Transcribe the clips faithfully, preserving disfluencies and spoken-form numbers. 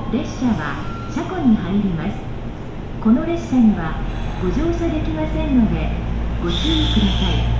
列車は車庫に入ります。この列車にはご乗車できませんのでご注意ください。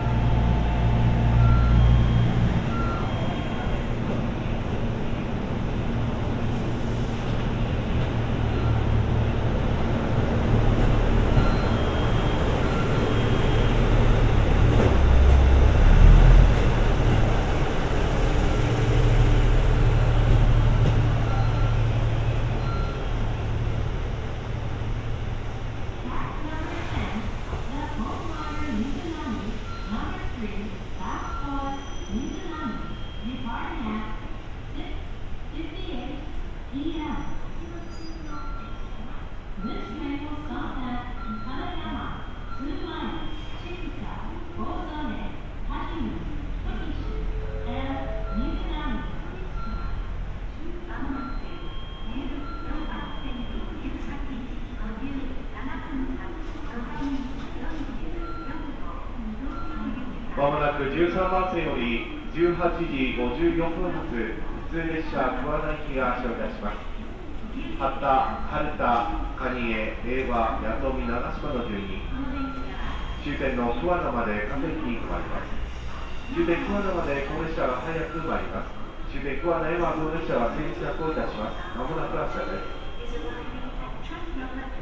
まもなくじゅうさんばん線よりじゅうはちじごじゅうよんぷん発普通列車桑名行きが発車いたします。八田、春田、蟹江、令和、弥富、長島の順に終点の桑名まで各駅に停まります。終点桑名までこの列車が早く参ります。終点桑名へはこの列車は先着をいたします。まもなく発車です。